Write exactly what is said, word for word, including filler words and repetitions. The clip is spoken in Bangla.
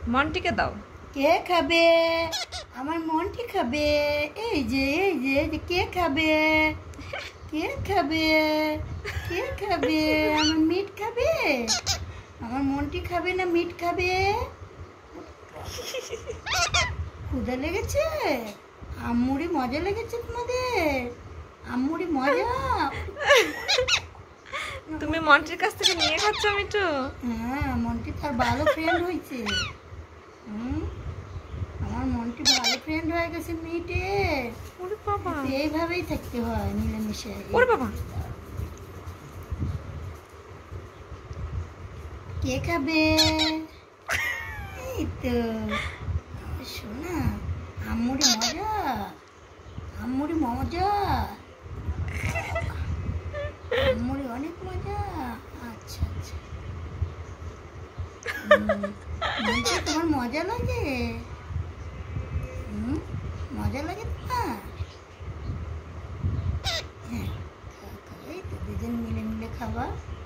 মন্টিকে দাও। কে খাবে? আমার মন্টি খাবে। এই যে এই যে এই যে কে খাবে? কে খাবে? কে খাবে? আমার মিট খাবে? আমার মন্টি খাবে না মিট খাবে? ক্ষুধা লেগেছে? আম্মুরি মজা লেগেছে তোমাদের? আম্মুরি মজা? তুমি মন্টির কাছ থেকে নিয়ে খাচ্ছ মিঠু? হ্যাঁ, মন্টি তার ভালো ফ্রেন্ড হয়েছে। হুম, আমার মন্টি ভালো ফ্রেন্ড হয়ে গেছে মিটে। ওরে বাবা, এইভাবেই থাকতে হয় মিলেমিশে। ওরে বাবা, কে খাবে? এই তো শোনা, আম্মুরি মজা, আম্মুরি মজা, আম্মুরি অনেক মজা। আচ্ছা আচ্ছা, মন্টি তোমার মজা লাগে? হুম, মজা লাগে তোমার? হ্যাঁ, এই তো দুজন মিলে মিলে খাবা।